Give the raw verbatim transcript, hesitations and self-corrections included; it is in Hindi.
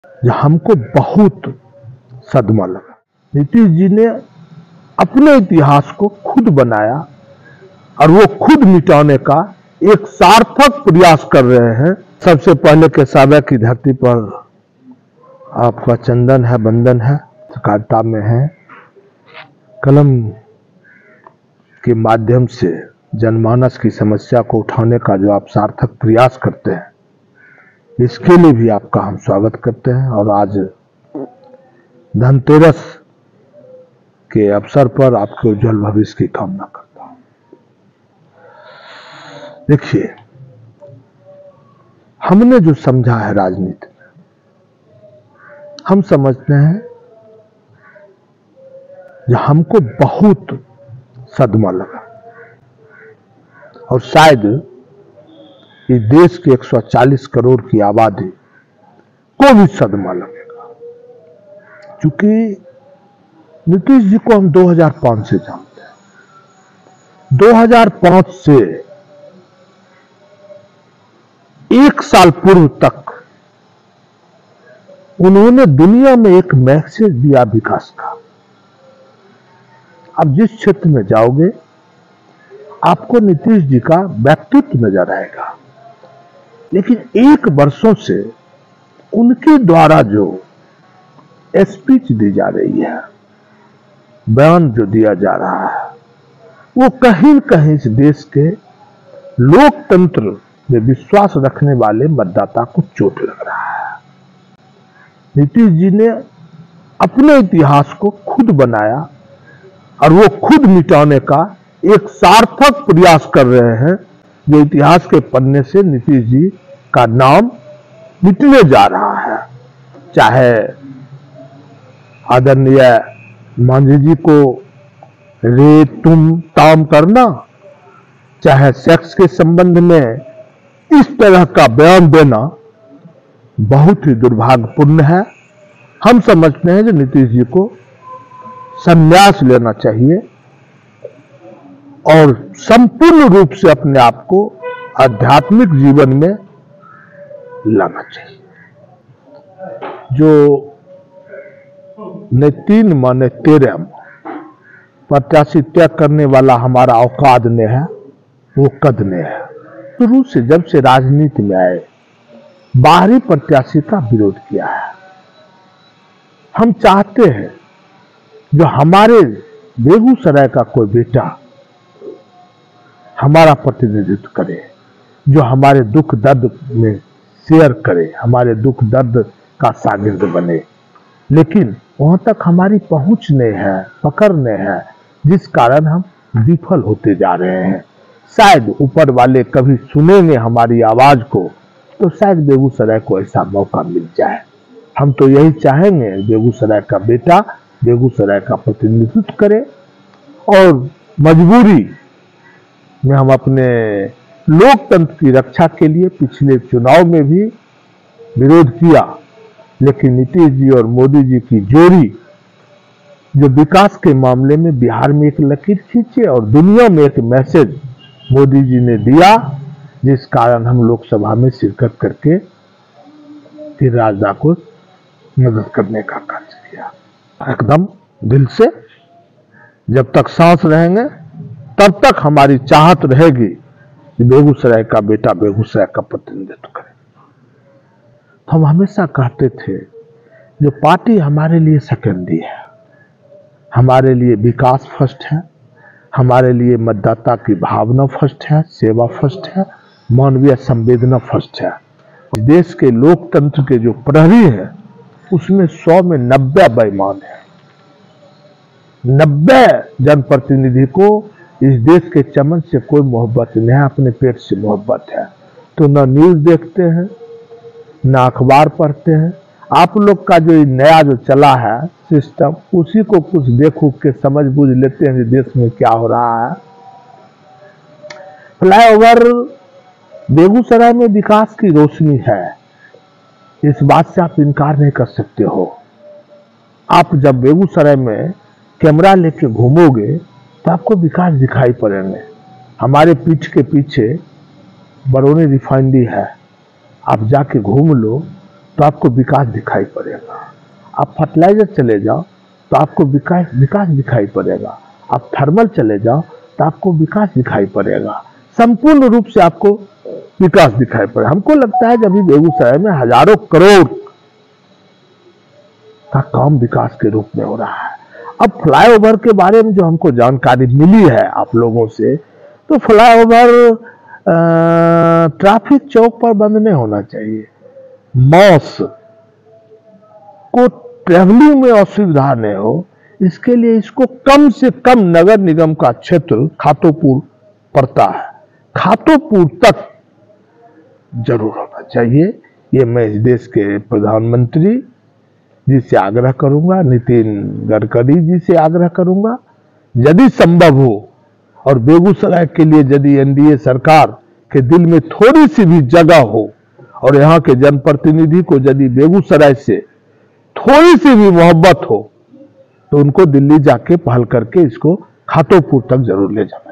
जो हमको बहुत सदमा लगा। नीतीश जी ने अपने इतिहास को खुद बनाया और वो खुद मिटाने का एक सार्थक प्रयास कर रहे हैं। सबसे पहले केसावा की धरती पर आपका चंदन है, बंधन है, पत्रकारिता में है, कलम के माध्यम से जनमानस की समस्या को उठाने का जो आप सार्थक प्रयास करते हैं, इसके लिए भी आपका हम स्वागत करते हैं। और आज धनतेरस के अवसर पर आपके उज्जवल भविष्य की कामना करता हूं। देखिए, हमने जो समझा है राजनीति में, हम समझते हैं जो हमको बहुत सदमा लगा और शायद इस देश के एक सौ चालीस करोड़ की आबादी को भी सदमा लगेगा, क्योंकि नीतीश जी को हम दो हज़ार पाँच से जानते हैं। दो हज़ार पाँच से एक साल पूर्व तक उन्होंने दुनिया में एक मैसेज दिया विकास का। अब जिस क्षेत्र में जाओगे आपको नीतीश जी का व्यक्तित्व नजर आएगा, लेकिन एक वर्षों से उनके द्वारा जो स्पीच दी जा रही है, बयान जो दिया जा रहा है, वो कहीं कहीं इस देश के लोकतंत्र में विश्वास रखने वाले मतदाता को चोट लग रहा है। नीतीश जी ने अपने इतिहास को खुद बनाया और वो खुद मिटाने का एक सार्थक प्रयास कर रहे हैं, जो इतिहास के पन्ने से नीतीश जी का नाम मिटने जा रहा है। चाहे आदरणीय मांझी जी को रे तुम ताम करना, चाहे सेक्स के संबंध में इस तरह का बयान देना बहुत ही दुर्भाग्यपूर्ण है। हम समझते हैं कि नीतीश जी को संन्यास लेना चाहिए और संपूर्ण रूप से अपने आप को आध्यात्मिक जीवन में लाना चाहिए। जो न तीन माने तेरह प्रत्याशी तय करने वाला हमारा औकात ने है, वो कद ने है। शुरू से जब से राजनीति में आए बाहरी प्रत्याशी का विरोध किया है। हम चाहते हैं जो हमारे बेगूसराय का कोई बेटा हमारा प्रतिनिधित्व करे, जो हमारे दुख दर्द में शेयर करे, हमारे दुख दर्द का शागिर्द बने, लेकिन वहां तक हमारी पहुंच नहीं है, पकड़ नहीं है, जिस कारण हम विफल होते जा रहे हैं। शायद ऊपर वाले कभी सुनेंगे हमारी आवाज को, तो शायद बेगूसराय को ऐसा मौका मिल जाए। हम तो यही चाहेंगे बेगूसराय का बेटा बेगूसराय का प्रतिनिधित्व करे, और मजबूरी में हम अपने लोकतंत्र की रक्षा के लिए पिछले चुनाव में भी विरोध किया, लेकिन नीतीश जी और मोदी जी की जोड़ी जो विकास के मामले में बिहार में एक लकीर खींचे और दुनिया में एक मैसेज मोदी जी ने दिया, जिस कारण हम लोकसभा में शिरकत करके फिर राजदा को मदद करने का कार्य किया। एकदम दिल से जब तक सांस रहेंगे तब तक हमारी चाहत रहेगी कि बेगूसराय का बेटा बेगूसराय का प्रतिनिधित्व करे। हम हमेशा कहते थे जो पार्टी हमारे लिए सेकेंडरी है, हमारे लिए विकास फर्स्ट है, हमारे लिए मतदाता की भावना फर्स्ट है, सेवा फर्स्ट है, मानवीय संवेदना फर्स्ट है। देश के लोकतंत्र के जो प्रहरी है उसमें सौ में नब्बे बेईमान है। नब्बे जनप्रतिनिधि को इस देश के चमन से कोई मोहब्बत नहीं है, अपने पेट से मोहब्बत है। तो न न्यूज देखते हैं, न अखबार पढ़ते हैं। आप लोग का जो नया जो चला है सिस्टम, उसी को कुछ देख उख के समझ बूझ लेते हैं कि देश में क्या हो रहा है। फ्लाईओवर बेगूसराय में विकास की रोशनी है, इस बात से आप इनकार नहीं कर सकते हो। आप जब बेगूसराय में कैमरा लेके घूमोगे तो आपको विकास दिखाई पड़ेंगे। हमारे पीठ के पीछे बरौनी रिफाइनरी है, आप जाके घूम लो तो आपको विकास दिखाई पड़ेगा। आप फर्टिलाइजर चले जाओ तो आपको विकास विकास दिखाई पड़ेगा। आप थर्मल चले जाओ तो आपको विकास दिखाई पड़ेगा। संपूर्ण रूप से आपको विकास दिखाई पड़ेगा। हमको लगता है जब भी बेगूसराय में हजारों करोड़ का काम विकास के रूप में हो रहा है। अब फ्लाईओवर के बारे में जो हमको जानकारी मिली है आप लोगों से, तो फ्लाईओवर ट्रैफिक चौक पर बंद नहीं होना चाहिए। मॉस को ट्रेवलिंग में असुविधा नहीं हो, इसके लिए इसको कम से कम नगर निगम का क्षेत्र खातोपुर पड़ता है, खातोपुर तक जरूर होना चाहिए। ये मैं इस देश के प्रधानमंत्री जी से आग्रह करूंगा, नितिन गडकरी जी से आग्रह करूंगा, यदि संभव हो और बेगूसराय के लिए यदि एनडीए सरकार के दिल में थोड़ी सी भी जगह हो और यहाँ के जनप्रतिनिधि को यदि बेगूसराय से थोड़ी सी भी मोहब्बत हो, तो उनको दिल्ली जाके पहल करके इसको खातोपुर तक जरूर ले जाना।